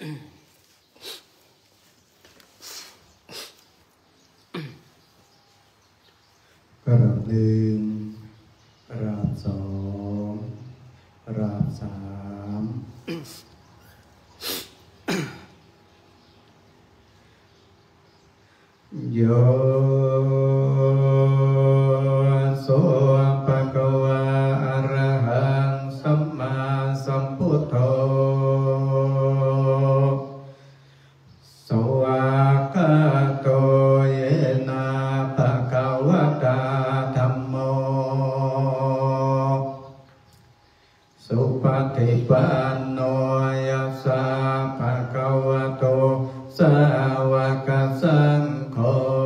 กราบหนึ่งกราบสองกราบสามโยโสภะคะวะอะระหังสัมมาสัมพุทโธสวากขาโตเยนะภะคะวะตาธัมโมสุปฏิปันโนยัสสะภะคะวะโตสาวกสังโฆ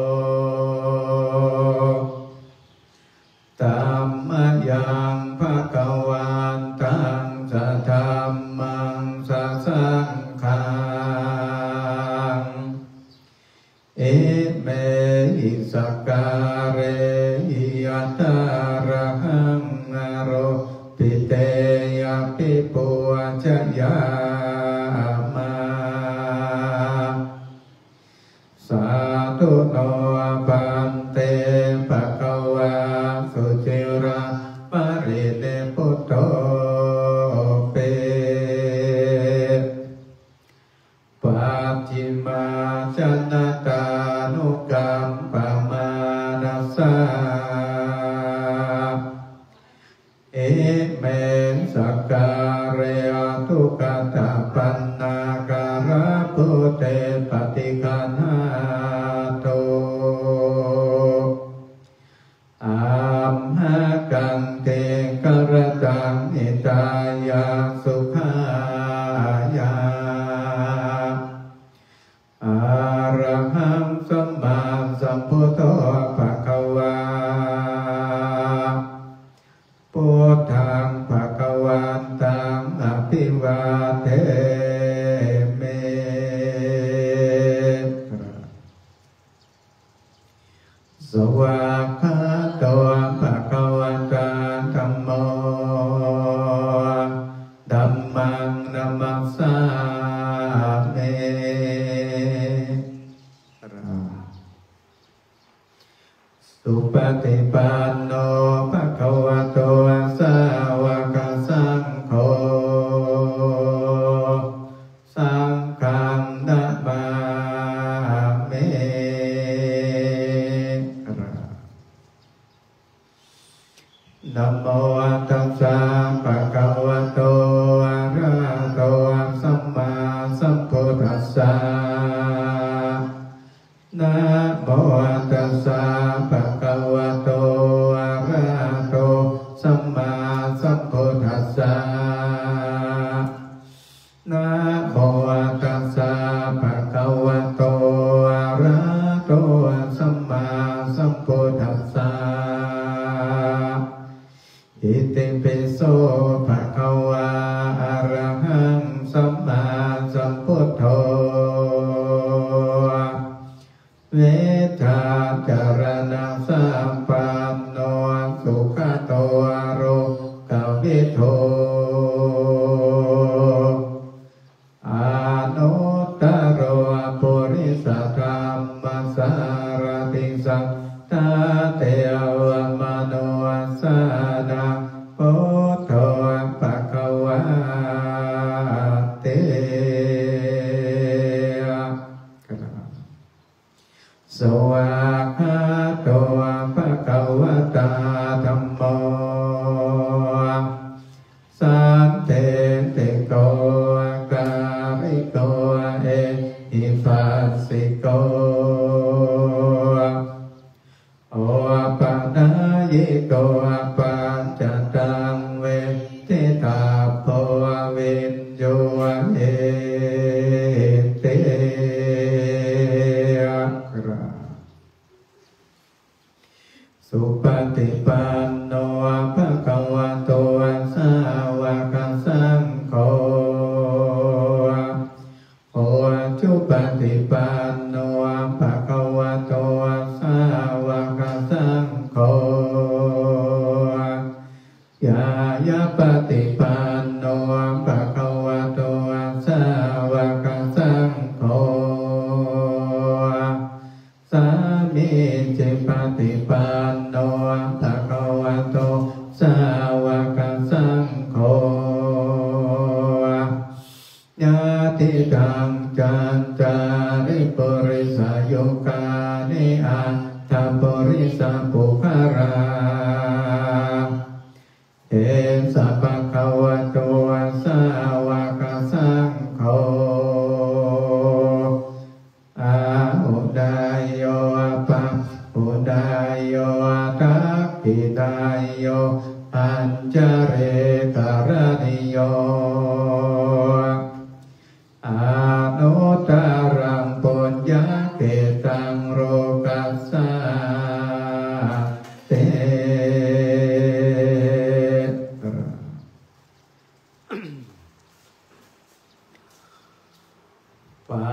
ธัมมังยังภะคะวันตังสัทธัมมังสัสสังฆังเอเมหิสักการเรหิยัตตาระหังนโรปิเตยปิปุจยามาสาธุโนปันเตภะคะวะสุจิระปริเนพุตโตเปปัจฉิมาชนะตานุกัมปมานัสสะเอเมสักการเรทุกขตาปันนาการะพุเตปฏิคันหาโตอัมหะกันเตกรตังอิตายาสุขายาอะระหังสัมมาสัมพุทโธภะคะวาพุทธังภะคะวันตังอภิวาเทมิสวากขาโตภะคะวะตาธัมโมธัมมังนัมมัสสามิสุปฏิปันโนภะคะวะโตสาวกสังโฆสังฆังนะมามินะโมตัสสะภะคะวะโตอะระหะโตสัมมาสัมพุทธัสสะนะโมตัสสะภะคะวะโตอะระหะโตสัมมาสัมพุทธัสสะนะโมตัสสะภะคะวะโตอะระหะโตสัมมาสัมพุทธัสสะอิติปิโสภะคะวะอะระหังสัมมาสัมพุทโธเวทาจารณะสัมปันโนสุขโตโรกวิโทอานุตตโรปุริสธรรมสารติสัทธาเทวมโนสานาพุทโธภะคะวะเตสวากขาโตภะคะวะตาธัมโมสันเทติโกการิโกเอหิปัสสิโกโอปัญญิโกปัญจตังเวทิตาโพวินโยเอเตสุปฏิปันโนภะคะวะโตสาวกสังโฆโอจุปฏิปันโนภะคะวะโตสาวกสังโฆยายาปฏิปันโนภะคะวะโตสาวกมิจิปฏิปันโนภะคะวะโตสาวกสังโฆญาติตังจันจาริปุริสายุกานิอัตถปุริสปุคาราเอสัพพะคะวะโตสาวกสังโฆอาหุดายโยปัปหุดายโยทักขิดายโยปัญจเรกรณิโยอานุตตรังปุญญเกตังโรกัสสะเตปั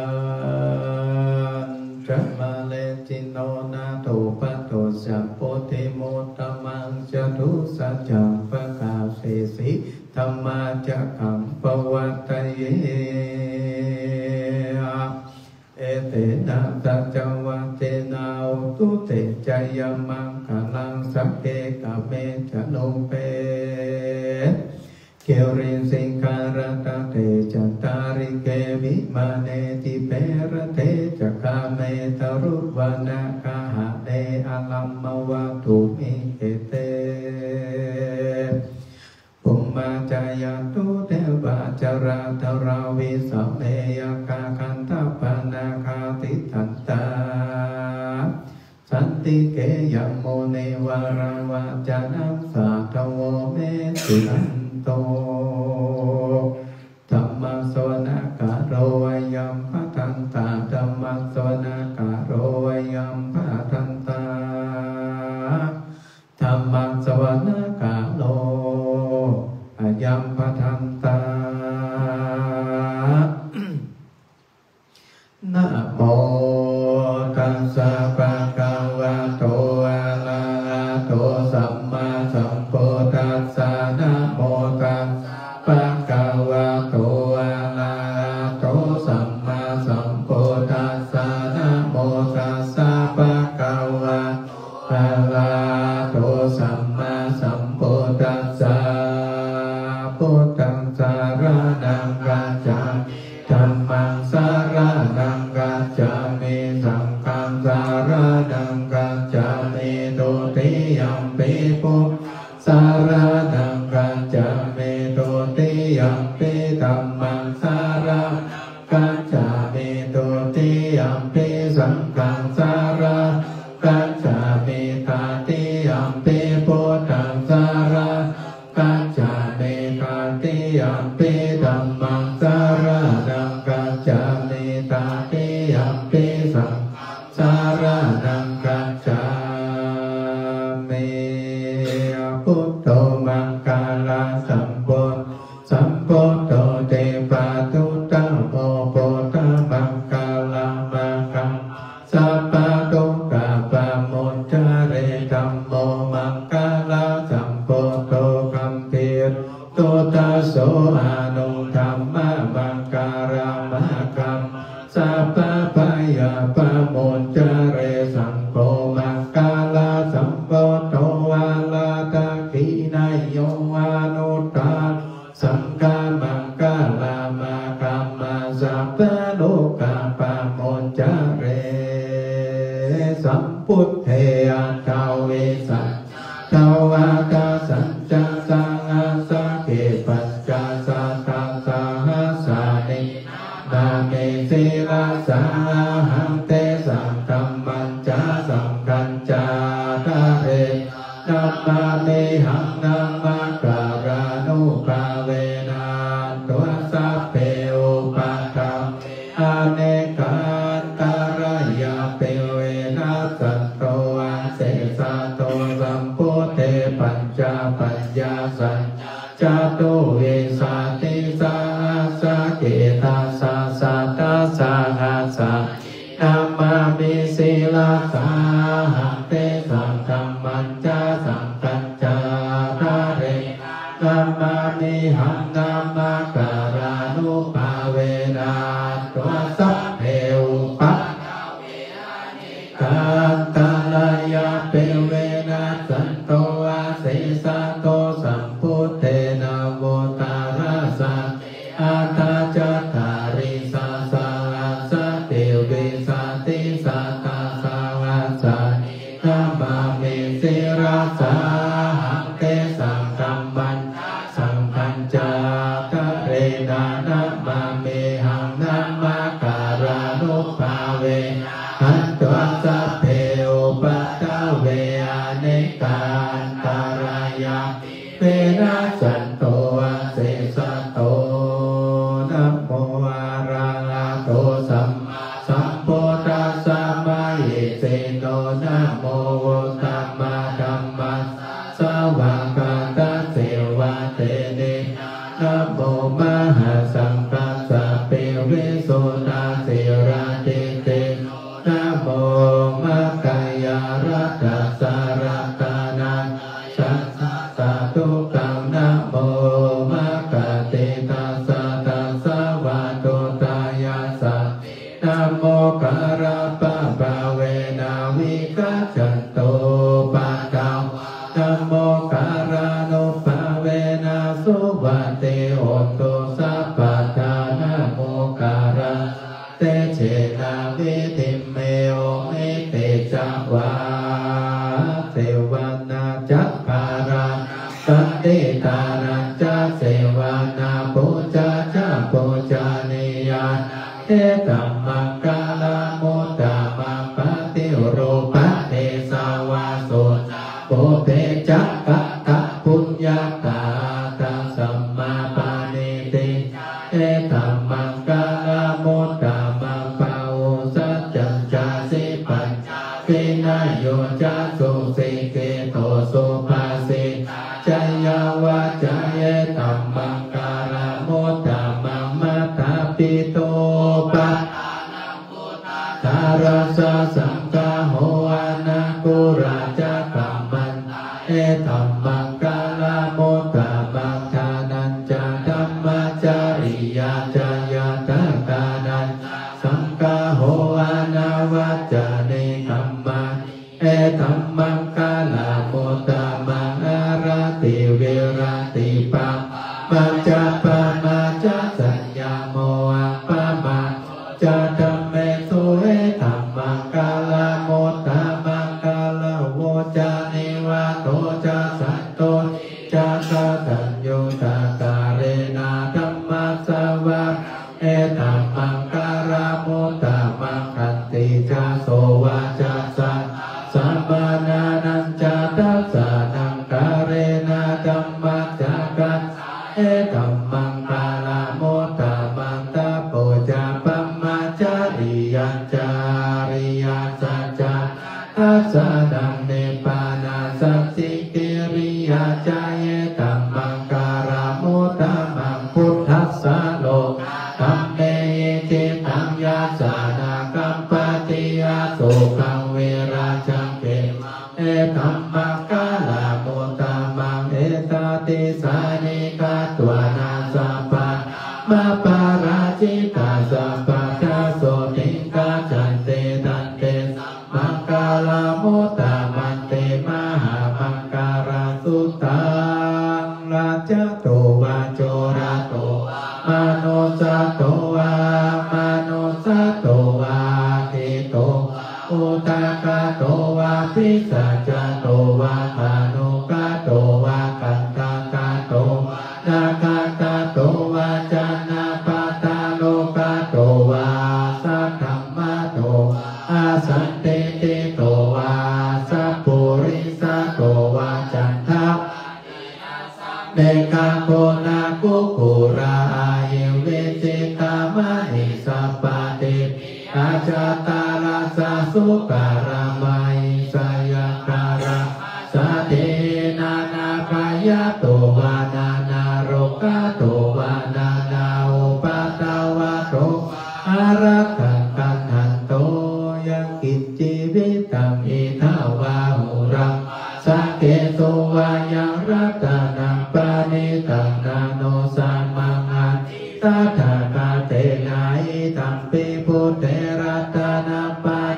ญจมาเลจิโนนาโตปะโตสัพโพธิโมตตมังจตุสัจจังปะกาเสสิธรรมาจักขังปวัตตเยเอเตนะสัจวัตเตนาอุตุเตจยมังคลังสัพเพกะเมจโนเปเกรินสิงคารตะเตจัตตาริเกวิมาเนติเประเตจักขาเมตรุวนาคาหะเนอลัมมวะตุมิเอเตปุมมาจายาตุเทวาจาราธราวิสัมเมยกาคันทปานาคาติทันตาสันติเกยโมเนวาราวาจานังสาทโวเมสุนันโตธัมมังสวนาคาโรวยัมภะทันตาธัมมังสวนาคาโรวยัมภะทันตาธัมมังสวนาคาโรยัมภะทันตานะโมตัสสะภะคะวะโตอะระหะโตสัมมาสัมพุทธัสสะนะโมตัสสะภะคะวะโตอะระหะโตสัมมาสัมพุทธัสสะนะโมตัสสะภะคะวะโตอะระหะโตสัมมาสัมพุทธัสสะพุทธังสารนังกัจฉามิธัมมังสารนังกัจฉามิสังฆังสารนังกัจฉามิตุติยัมปิพุทธสารนังกัจฉามิตุติยัมปิธัมมังสารนังกัจฉามิตุติยัมปิสังฆังสารนังกัจฉามิตติยัมปิพุทธังสารนังกัจฉามิตติยัมปิธัมมังสารนังกัจฉามิตติยัมปิสังฆังสารนังกัจฉามิพุทโธมังคลาสัมพุทโธเตปะตุตตะโมโพธมังคลามังคังสัพพะตุกะปะมุจจาเรธัมโมมังคลาสัมพุทโธคัมภีร์ตุตัสโสอานุธัมมะมังคารามะคัมสัพพะพยาปะมุจจาเรสังโฆมังคลาสัมพุทโธวาลาตะขีนายโยวานุตตาสังฆามังคลามะคัมมาสัพพะโลกะปะมุจจาเรสัมพุทเทอะทาเวสัจทาวาตาสัจจสังอาสังเกปัจจสัตตาสาหัสสานินาเมศิลาสาหังเตสังธัมมัญจาสังฆัญจาทะเรนัมมาเมหังนัมมาการานุภาเวนะตัวสัพเพอุปาทาอเนกันตารยาเปเวนะสัตโตอันเสสะโตสัมพุทเทปัญจปัญญาสัจจตุเวสาติสาสะเกตัสสะสัตตะสาหัสสะนัมมามิศิลาสาหังเตสังธัมมัญจาสังฆัญจาทะเรนัมมามิหังนัมมาการานุภาเวนะตัวสัพเพอุปะกันตาลายาเปเวนะสันโตอาเสสะโตสัมพุทเทนะโวตาราสะอาตาจัตตาริสาสาสะเตวิสาติสาตาสาวาสานามาเมสิราสาหังเตสังกัมมันสังคัญจากะเรนานามาเมหังนามาการานุภาเวหันตัวสัพเพอุปัตตเวอเนกันตารายาเวนะสันโตอาเสสะโตนะโมอะระหะโตสัมมาสัมพุทธัสสะมะหิเสโนนะโมธัมมาธัมมัสสะวะกะตะเสวะเตเนนะโมมหาสังฆัสสะเปเวโสตาเสระเตเตนะโมมะกายารัตถสารตานังสัสสะทุกขังนะโมมะกะเตตัสสะตัสสะวะโตตายาสัสนะโมการะปะปะเวนะวิกัจจโตปะตานะโมการะโนปะเวนะสุวัตเตโหตุสัพพะทานะโมการะเตเชนะวิธิเมโอเมเตจักวาเสวนาจักภาราสันติตานัจจะเสวนาปุจจาจะปุจจานิยาเทตัมมังกาลมุตตะมังปฏิโรปะเทสาวาโสโปเปจักกะตะปุญญาตาตังสัมมาปานิติเทตัมมังกาลมุตตะมังปะโอสัจจัญจาสิปัญจสินาโยจะสุสิเกโตสุภาสิจายาวาจายตัมมังกาลมุตตะมังมัตตาปิโตปะทาราสะสังฆโหอานาคุราจะกัมมันเอตัมมังกาลมุตตะมังทานันจาธัมมจาริยาจายาตากานันสังฆโหอานาวัจจาเนกัมมาเอตัมมังกาลมุตตะมังอาราติเวราติปะมาจาปะมาจาสัญญาโมอะปะมาจาธัมเมสุเอตัมมังกาลมุตตะมังกาลโวจานิวะโตจาสันโตจาคาตัญโยตาการเรนะธัมมัสสวะเอตัมมังกาลมุตตะมังคันติจาโสวะจาสัสสัมมานานัญจาตัสสะนังกาเรนะธัมมัสจักขัสเอตัมมังกาลมุตตะมังตะโปจาปัมมาจาริยัญจาริยัสสัจจะทัสสะดังเนปานาสัสสิกิริยาจาเยตัมมังการามุตตะมังพุทธัสสะโลกัมเมเจตังยาสานากัมปติยาโสกังเวราจังเกเอตัมมังกาลมุตตะมังเอตติสานิกาตัวนาสัพพะมาปาราจิตาสัพพะทาโสติกาจันเตตันเตมังกาลมุตตะมันเตมหามังการาสุตังราชโตวาโจระโตมโนสโตวามโนสโตวาเทโตอุตากาโตวาปิสัจจโตวาคานุกาโตวากันตากาโตนาคาตาโตวาจานาปาตาโลกาโตวาสัทธัมมาโตอาสันเตติโตวาสัพพุริสาโตวาจันทะเนกาโกนาคุกุราอาหิเวจิตามหิสัพปะเตอาจาตาราสาสุการามัยสยการะสะเทนานาปายาโตวานานาโรกาโตวานานาอุปาตาวะโตอารักขังกันหันโตยังกิจจีวิตังอิทาวาหุรังสังเกโตวายังรัตนังปานิตังนาโนสัมมังอันตถาคาเตนะอิตัมปิพุทเทรัตนังปานิ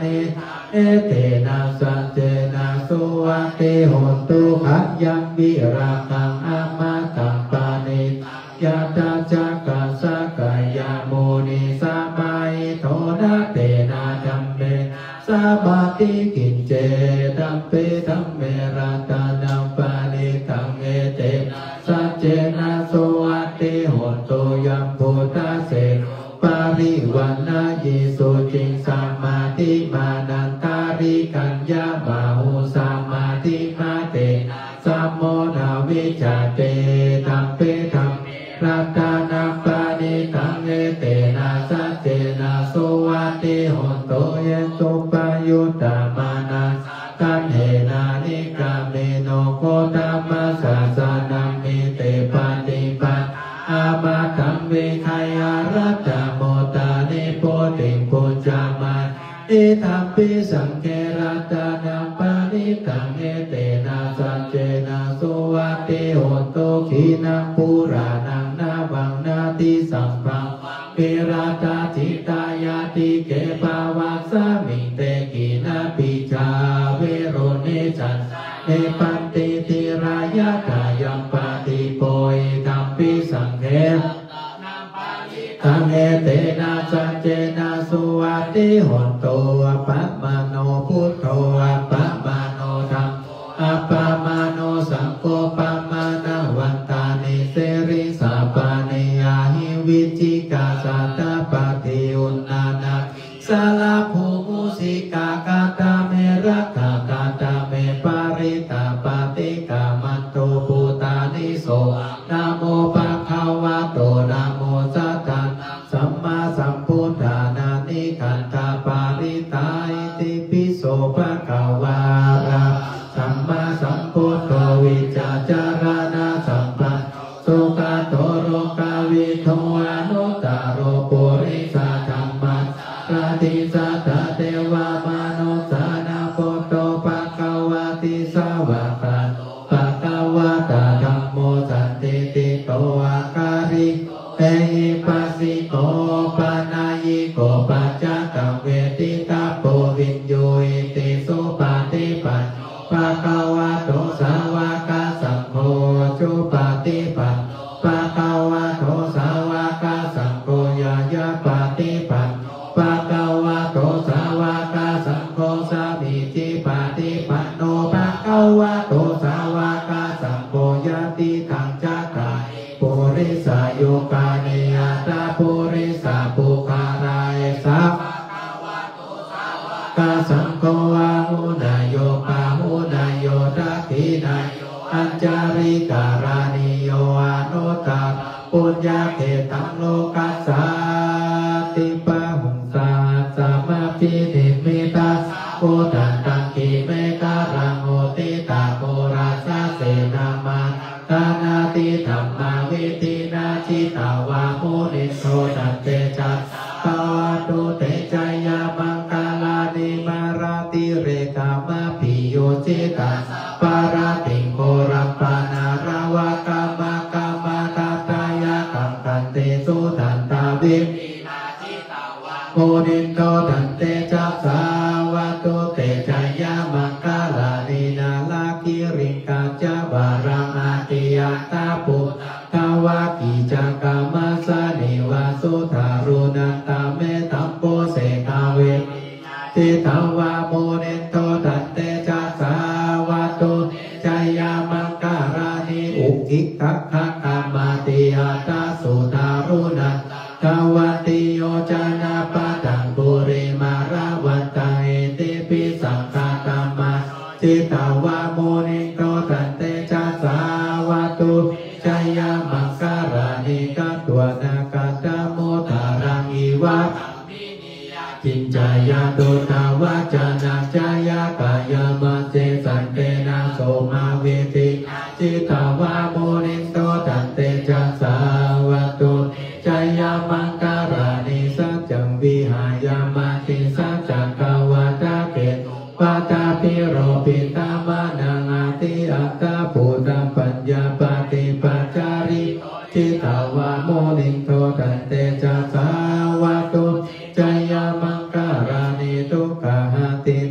เอเตนะสัจเจนะสุวัติโหตุขยังวิราคังอมตังปานิยาตาจักกัสสะกายาโมนิสัมมาอิโทนะเตนะธัมเมสัมมาติกินเจธัมเปธัมเมรัตนังปานิตังเอเตสัจเจนะสุวัติโหตุยัมพุทธะเสปาริวันนายิสุจิงสัมมาทิมานันตาริกัญญาบาหุสัมมาทิมาเตสัมโมนาวิจาเตธัมเปธัมรัตนังปานิตังเอเตนะสัจเจนะสุวัติโหตุเยตุปยุตตามานัสตันเหนานิกาเมโนโคตมัสสะสานัมมิเตปฏิปัตอามาตัมวิไคอารัตตโมตานิโพติปุจจามาอิทัมปิสังเกรัตนังปานิตังเอเตนะสัจเจนะสุวัติโหตุขีนังปุรานังนาวังนาติสัมปังเปราตาจิตายาติเกปาวัสสามิเตกินาปิจาเวโรเนจันเอปันติติรายะกายัมปาติโปยธัมปิสังเขตังเอเตนะสัจเจนะสุวัติโหตุปัปมาโนพุทโธปัปมาโนธัมอัปปมาโนสังโฆปัปมานาวันตานิเสริสาปานิยาหิวิจิกาสัตตปฏิอุณานาสาลาภูมุสิกากาตาเมรักกาตาเมปาริตาปฏิกามันโตภูตานิโสนะโมปะคะวะโตนะโมสัตตะสัมมาสัมพุทธานานิกันตาปาริตาอิติปิโสภะคะวะระสัมมาสัมพุทโธวิจาจารณะสัมปันสุขโตโรกาวิโทอนุตตโรปุริสธรรมะปฏิสัทธะเทวามนุสานาปุตโตภะคะวะติสาวะกะภะคะวะตะธัมโมสันติติโตอาการิเอหิปัสสิโกปานายิโกปัจจตังเวทิตาโพวิญโยอิติสุปฏิปันภะคะวะโตสาวกสังโฆจุปฏิปันภะคะวะโตสาวกสังโฆยายาปฏิปันภะคะวะโตสาวกสังโฆสามิจิปฏิปันโนภะคะวะโตสาวกสังโฆยะติตังจักขาปุริสายุกานิยตาปุริสาปุคารายสัพกาสังโฆวะหุนายโยปาหุนายโยทักขินายโยอัญจาริการานิโยอนุตตะปุญญาเขตังโลกัสสาติปะหุงสาสัมมาปินิมิตาโกตันตังกิเมการังโหติตาโกราสะเสนามาตานาติธัมมาวิตินาจิตาวามุนิโสตันเตจัสปวาตุเตจายามังกาลานิมาราติเรกามาปิโยจิตัสปาราติโกรัมปานาราวากามากามาตาตายากังกันเตสุตันตาวิโมนิโตตันเตจัสสาวาตุเตจายามังกาลานินาลาคิริงกาจาบารามาติยัตตาปุทาวากิจักามาสานิวาสุธารุนันตาเมตัมโปเสกาเวติทาวาโมนิโตตันเตจัสสาวาตุจายามังการานิอุกิกัคคะกามาติยัตตาสุธารุนันทาวติโยจานาปะตังปุริมาราวันตาเอติปิสังฆาตามาจิตาวาโมนิโตตันเตจัสสาวาตุจายามังการานิกัตวนากัตตโมทารังอีวะจินจายาโดทาวาจานาจายากายามาเจสันเตนะโสมาเวติจิตาวาโมนิโตตันเตจัสสาวาตุจายามังการานิสัจจังวิหายามาติสัจจังกาวาตาเกตวาตาปิโรปิตามานังอาติอัตตาปุตตปัญญาปฏิปัจจาริจิตาวาโมนิโตตันเตจัสสาวาตุจายามังการานิทุกขหติ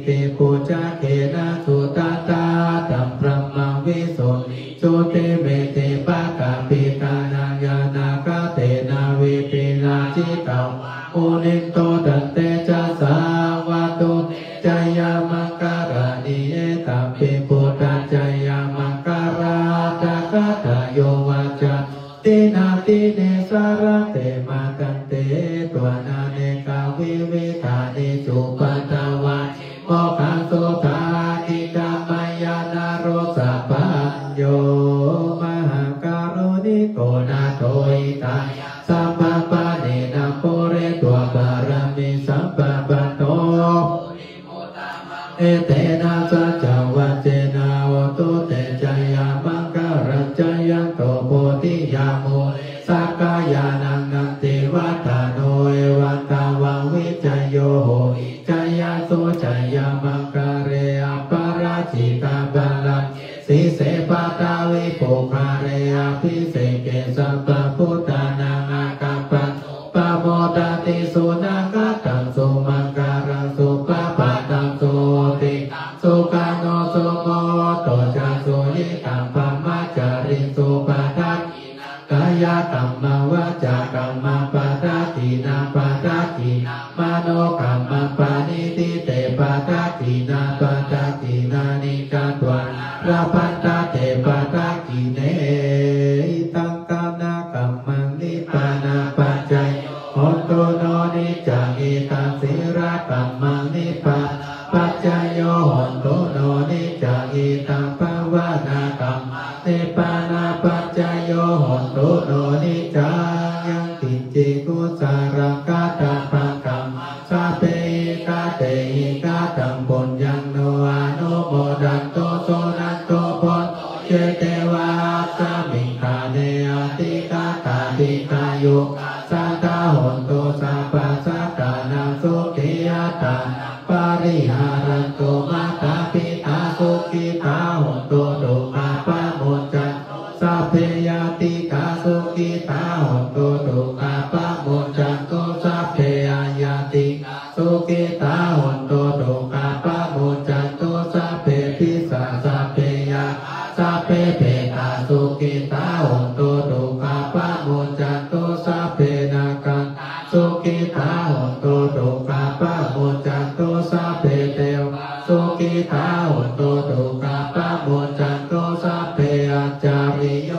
มังการานิเยตัมปิพุทธัจจยามังการาจักตะโยวาจาตินาติเนสารเตมากันเตตัวนาเนกาวิวิธานิสุปัตตวะโมขังโสธานิกามายานาโรสะปัญโยมหาการุณิโกนาโทอิตาสัมปปะเนนะโพเรตัวบารมีสัมปปะโตเอเตนะสัจจวัจเจนะโอตุเตจยามังการัจจยันโตโพธิยาโมสักกายานังนันติวัตโนเอวัตวังวิจโยโหจยาโสจยามังการเรอปาราจิตาบาลังสีเสปตาวิโภคาเรอภิเสเกสัพพุทธานังอากัปปะปะโมตติสุนังกัตตังสุมังการังสุปะปะตังสุติสุกาโนสุโมโตจักสุยิตังปะมัจจาริสุปะทักกายกรรมวาจากรรมปะทักขินาปะทักขิมโนกรรมปานิติเตปะทักขินาปะทักขินานิกัตวะระพันตาเตปะทักขิเนตังกานากรรมังนิปานาปัจจัยโหตุโนนิจังอิตังสิระกัมมังนิปาปัจจโยโหตุโนนิจังอิตังภาวนากัมมังนิปานาปัจจโยโหตุโนนิจังยังติจิกุสารังกาตาปังกัมสะเปกาเตหิกาตังปุญญังโนอนุโมดันโตโสนันโตปนเจเตวะสามิงคาเนอติกาตาติกายุสันตาโหตุสัพพะสัตตานังสุขิยตาปาริหารันโตมาตาปิตาสุขิตาโหตุตุมาปะโมจันสัพเพยติกาสุขิตาโหตุตุมาปะโมจันโตสัพเพยติสุขิตาโหตุตุมาปะโมจันโตสัพเพปิสาสัพเพยาสัพเพเปตาสุขิตาโหตุตุมาปะโมจันโตสัพเพนาคันสุขิตาโหตุตุมาปะโมจันโตสัพเพเทวสุขิตาโหตุตุมาปะโมจันโตสัพเพอัจจาริโย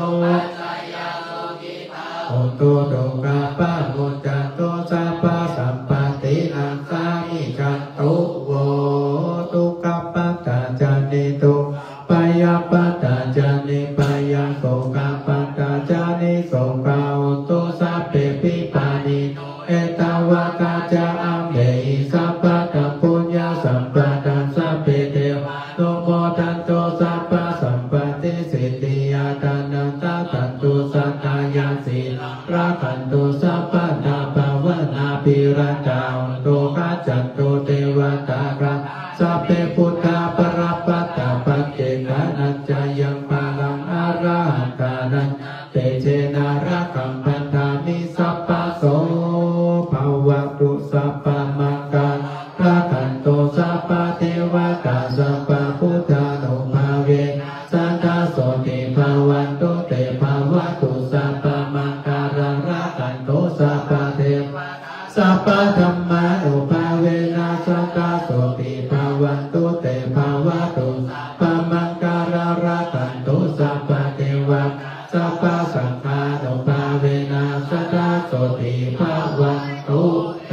โหตุตุมาปะโมจันโตสัพพะสัมปตินังสามิจันตุโวตุกัปปะตาจานิตุปยาปตาจานิปยาโสกัปปตาจานิโสกาโหตุสัพเพปิปานิเอตาวะกาจาอัมเบหิสัพพะตัมปุญญาสัมปะตังสัพเพเทวะโนโมทันโตสัพพะสัมปติสิทธิยาทานันตาตันตุสัตตายาสีรักขันตุสัพพะนาภาวนาภิรัตาโหตุกัจจันตุเทวตาคังสัพเพพุทธาปรัปปัตตาปัจเจกานัจจยังปาลังอาราหันตานันเตเจนารักขัมพันธามิสัพพะโสภาวะตุสัพพะมังกังรักขันตุสัพพะเทวตาสัพพะพุทธานุภาเวสันทาโสติภาวันตุเตภาวะตุสัพพะมังการังรักขันตุสัพพะเทวสัพพะธัมมานุภาเวนะสัทธาโสติภาวันตุเตภาวะตุสัพพะมังการังรักขันตุสัพพะเทวะสัพพะสังฆานุภาเวนะสัทธาโสติภาวันตุเต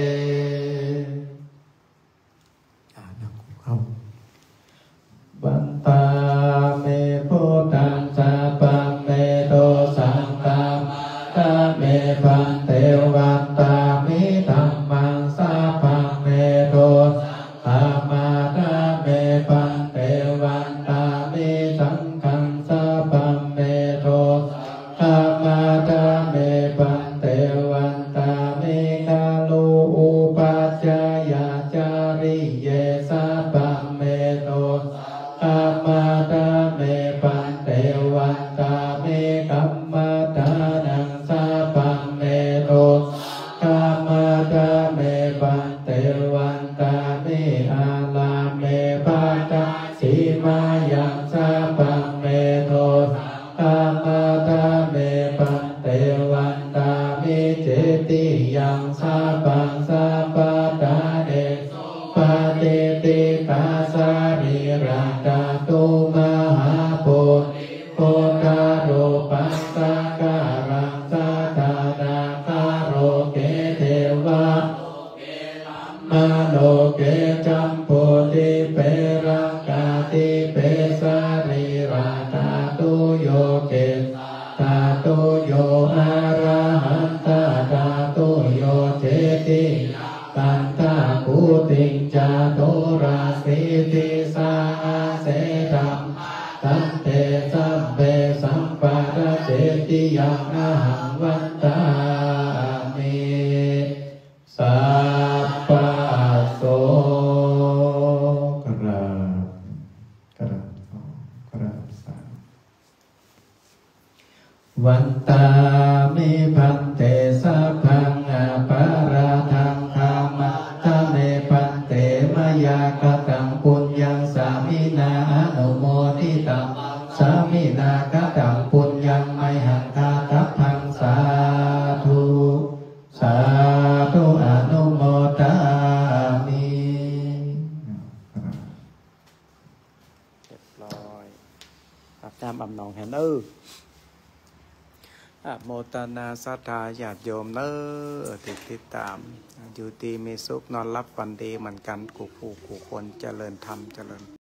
บันตาเมพุทธังสัพพังเมโตสังฆังตาเมพันเตวันตามิธัมมังสัพพังเมโตสัมมาตาเมพันเตวันตามิสังฆังสัพพังเมโตสัมมาตาเมพันเตวันตามิกาลุอุปัจจยาจาริเยสัพพังเมโตสัมมาตาเมปันเตวันตาเมกัมมาตานังสัพพังเมโตกัมมาตาเมปันเตวันตาเมอาลาเมปัตตาสีมายังสัพพังเมโตกัมมาตาเมปันเตวันตาเมเจติยังสัพพังสัพพะตาเนปฏิติกาสรีระตาตุมหาปุริโกตาโรปัสสะการังสัทธานาคาโรเกเทวะมาโลเกจัมโพธิเปรังกาติเปสรีระตาตุโยเกตาตุโยอะระหันตตาตุโยเจติตันตาภูติงจาโตราสิติสาเสตัมตันเตสัมเปสัมปะระเจติยังอะหังวันตามิสัพพะโสกราบกราบกราบสาวันตามิพันเตสัพพังอาปาราทังธรรมะทะเมพันเตมยากตังปุญญังสามินาอนุโมทิตังสามินากตังปุญญังไมหังคาทัพพังสาธุสาธุอนุโมทามิเรียบร้อยครับตามอำนองแฮนอโมทนาศรัทธาญาติโยมติดตามอยู่ดีมีสุขนอนรับฝันดีเหมือนกันกูผู้กูคนเจริญธรรมเจริญ